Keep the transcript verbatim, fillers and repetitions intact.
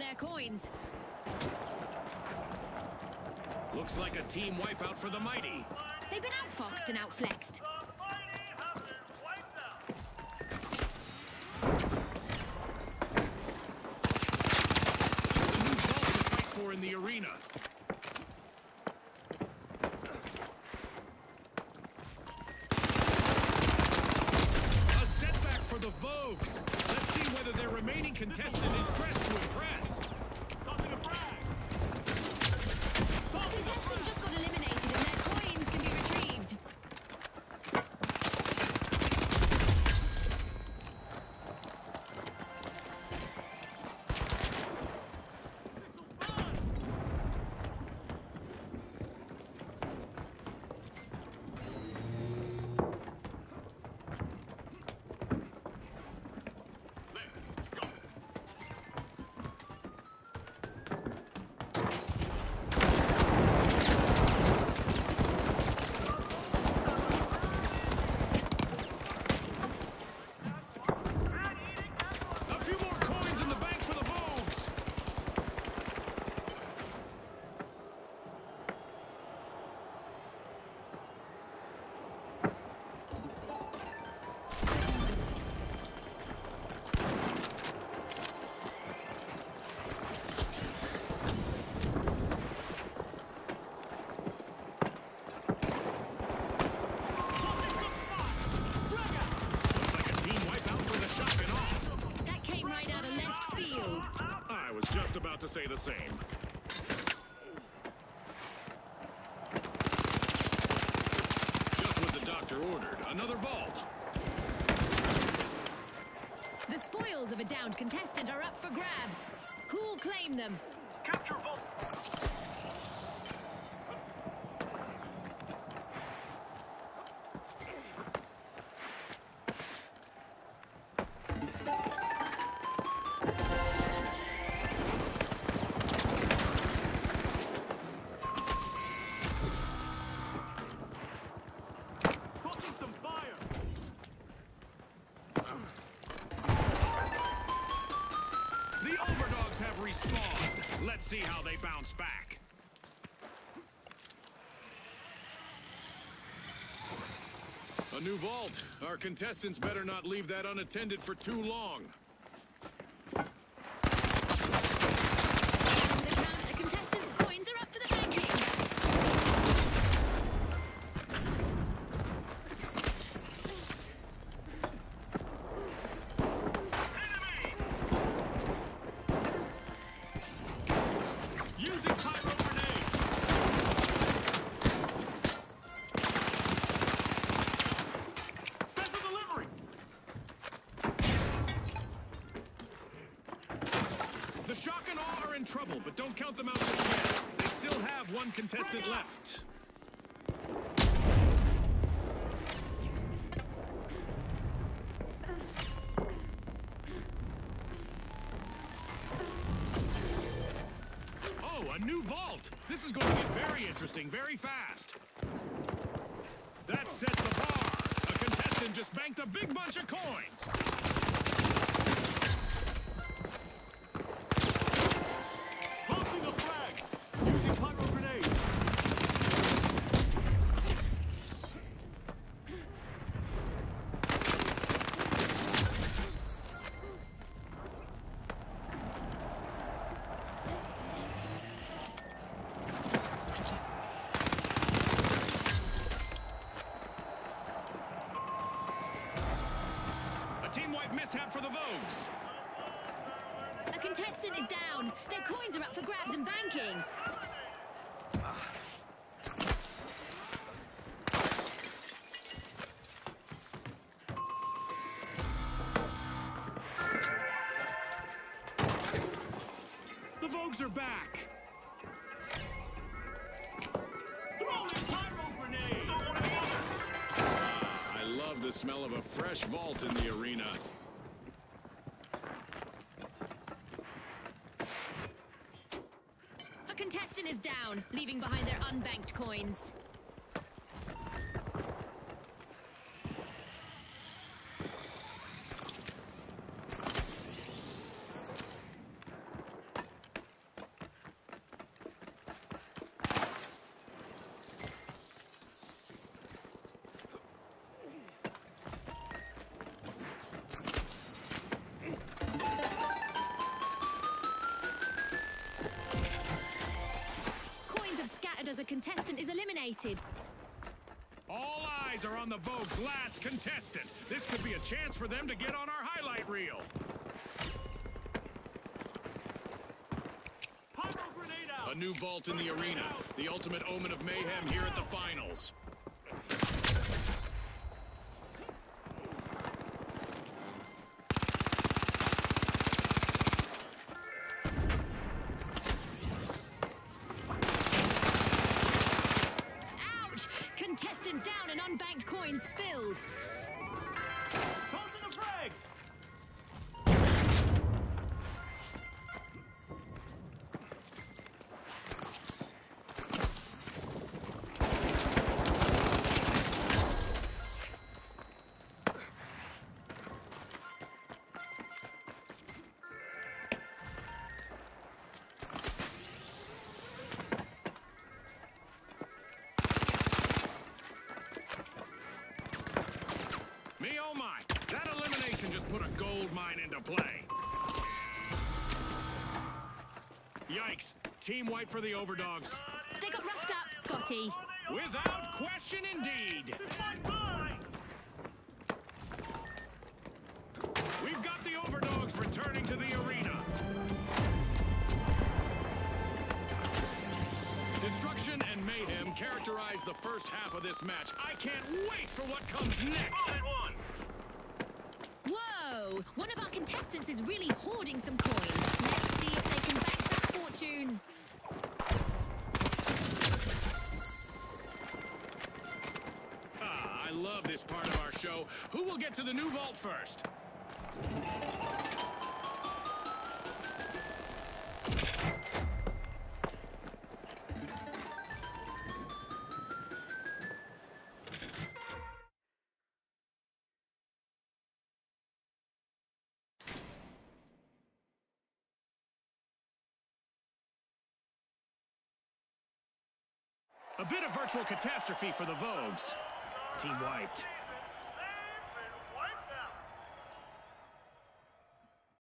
their coins. Looks like a team wipeout for the mighty. They've been outfoxed and outflexed. The new vault to fight for in the arena. A setback for the Vogues. Let's see whether their remaining contestant is dressed to impress. Tossing a frag. The contestant just got eliminated and their coins can be retrieved. A few more coins in the bank for the Vogues. Looks like a team wipeout for the shock and awe. That came right out of left field. I was just about to say the same. Just what the doctor ordered. Another vault. The spoils of a downed contestant are up for grabs. Who'll claim them? Capture vault. Tossing some fire. The Overdogs have respawned. Let's see how they bounce back. A new vault. Our contestants better not leave that unattended for too long. On the count, a contestant's coins are up for the banking. Using pyro grenade. Special delivery. The shock and awe are in trouble, but don't count them out just yet. They still have one contestant left. Oh, a new vault! This is going to get very interesting very fast. That set the bar. A contestant just banked a big bunch of coins. Tossing a flag. Using pyro grenade. A team-wide mishap for the Vogues. A contestant is down. Their coins are up for grabs and banking. The Vogues are back. Throwing pyro grenade. Ah, I love the smell of a fresh vault in the arena. A contestant is down, leaving behind their unbanked coins. a contestant is eliminated. All eyes are on the Vogue's last contestant. This could be a chance for them to get on our highlight reel. A new vault in the arena. The ultimate omen of mayhem here at the finals. Ouch! Contestant down and unbanked coins spilled. Tossing a frag! Me oh my, that elimination just put a gold mine into play. Yikes, team wipe for the Overdogs. They got roughed up, Scotty. Without question indeed. We've got the Overdogs returning to the arena. Destruction and mayhem characterize the first half of this match. I can't wait for what comes next. Whoa! One of our contestants is really hoarding some coins. Let's see if they can bank that fortune. Ah, I love this part of our show. Who will get to the new vault first? A bit of virtual catastrophe for the Vogues. Team wiped.